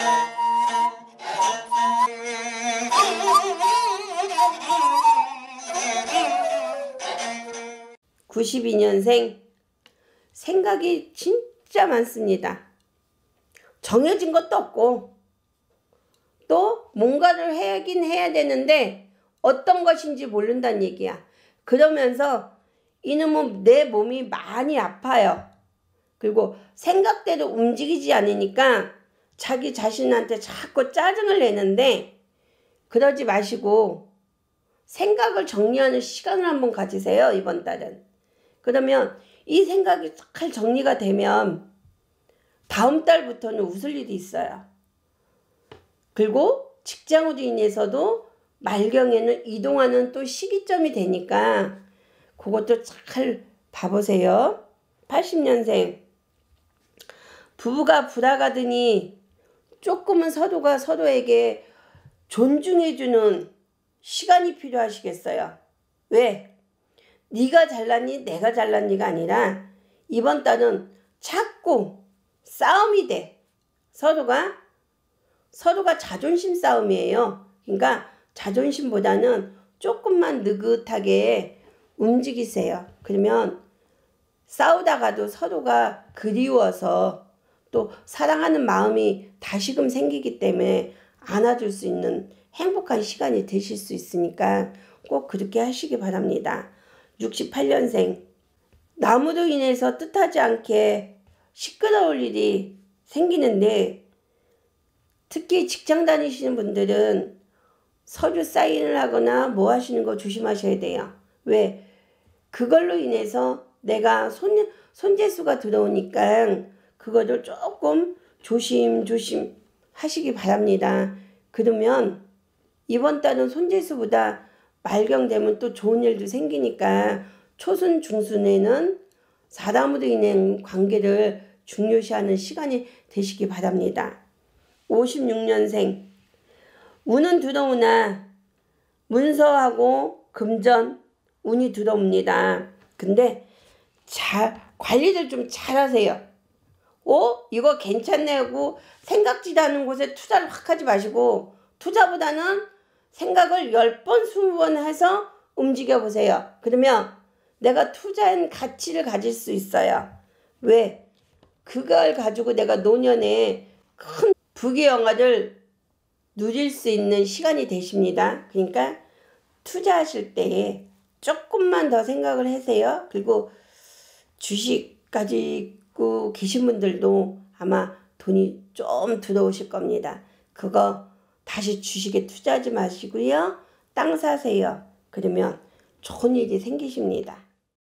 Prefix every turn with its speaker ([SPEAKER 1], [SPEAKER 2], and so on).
[SPEAKER 1] (92년생) 생각이 진짜 많습니다. 정해진 것도 없고 또 뭔가를 하긴 해야 되는데 어떤 것인지 모른다는 얘기야. 그러면서 이놈은 내 몸이 많이 아파요. 그리고 생각대로 움직이지 않으니까 자기 자신한테 자꾸 짜증을 내는데, 그러지 마시고 생각을 정리하는 시간을 한번 가지세요, 이번 달은. 그러면 이 생각이 잘 정리가 되면 다음 달부터는 웃을 일이 있어요. 그리고 직장으로 인해서도 말경에는 이동하는 또 시기점이 되니까 그것도 잘 봐보세요. 80년생 부부가 불화가더니 조금은 서로가 서로에게 존중해주는 시간이 필요하시겠어요. 왜? 네가 잘났니 내가 잘났니가 아니라 이번 달은 자꾸 싸움이 돼. 서로가 자존심 싸움이에요. 그러니까 자존심보다는 조금만 느긋하게 움직이세요. 그러면 싸우다가도 서로가 그리워서 또 사랑하는 마음이 다시금 생기기 때문에 안아줄 수 있는 행복한 시간이 되실 수 있으니까 꼭 그렇게 하시기 바랍니다. 68년생 나무로 인해서 뜻하지 않게 시끄러울 일이 생기는데, 특히 직장 다니시는 분들은 서류 사인을 하거나 뭐 하시는 거 조심하셔야 돼요. 왜? 그걸로 인해서 내가 손재수가 들어오니까 그거를 조금 조심조심 하시기 바랍니다. 그러면 이번 달은 손재수보다 말경되면 또 좋은 일도 생기니까 초순 중순에는 사람으로 인한 관계를 중요시하는 시간이 되시기 바랍니다. 56년생 운은 들어오나 문서하고 금전 운이 들어옵니다. 근데 관리를 좀 잘하세요. 이거 괜찮네 하고 생각지도 않은 곳에 투자를 확 하지 마시고, 투자보다는 생각을 10번 20번 해서 움직여 보세요. 그러면 내가 투자한 가치를 가질 수 있어요. 왜? 그걸 가지고 내가 노년에 큰 부귀영화를 누릴 수 있는 시간이 되십니다. 그러니까 투자하실 때 조금만 더 생각을 하세요. 그리고 주식 가지고 계신 분들도 아마 돈이 좀 들어오실 겁니다. 그거 다시 주식에 투자하지 마시고요. 땅 사세요. 그러면 좋은 일이 생기십니다.